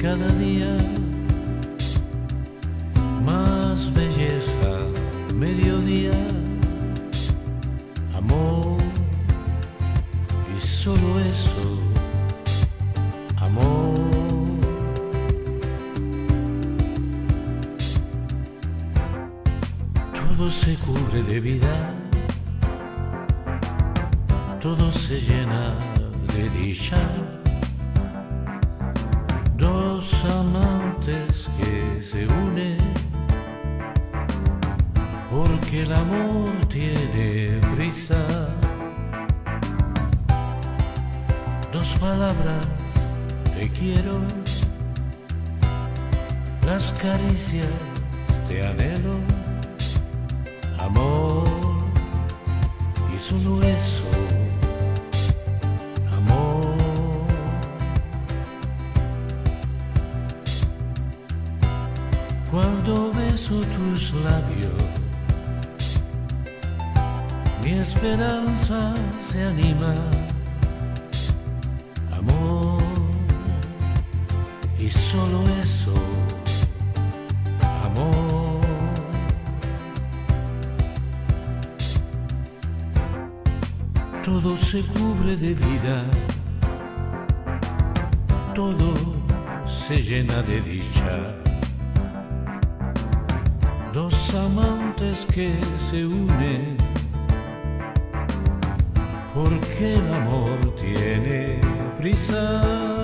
cada día más belleza, mediodía, amor, y solo eso, amor. Todo se cubre de vida, todo se llena de dicha. Dos amantes que se unen porque el amor tiene prisa. Dos palabras, te quiero, las caricias de anhelo, amor, y solo eso, amor. Cuando beso tus labios, mi esperanza se anima, amor, y solo eso, amor. Todo se cubre de vida, todo se llena de dicha. Dos amantes que se unen porque el amor tiene prisa.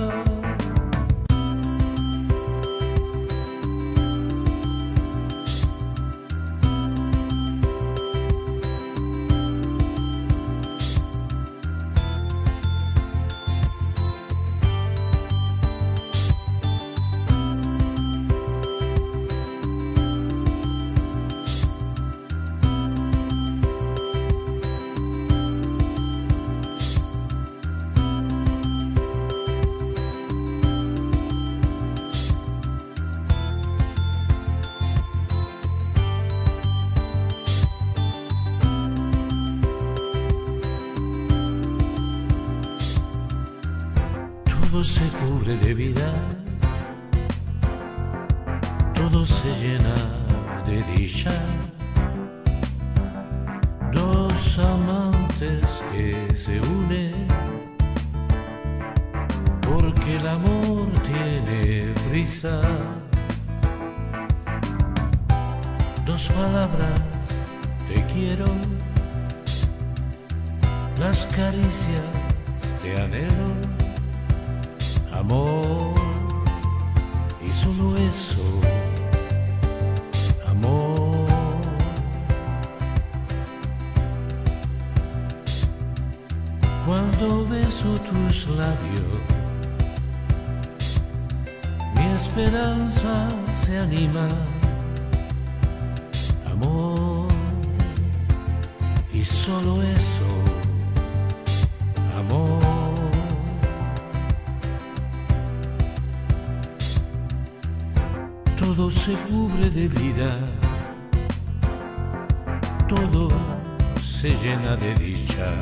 Todo se cubre de vida, todo se llena de dicha. Dos amantes que se unen porque el amor tiene prisa. Dos palabras, te quiero, las caricias de anhelo, amor, y solo eso, amor. Cuando beso tus labios, mi esperanza se anima, amor, y solo eso, amor. Todo se cubre de vida, todo se llena de dicha.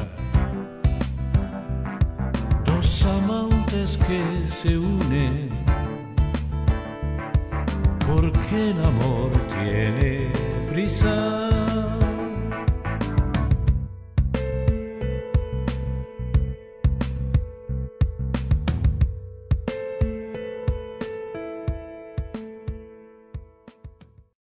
Dos amantes que se unen porque el amor tiene prisa.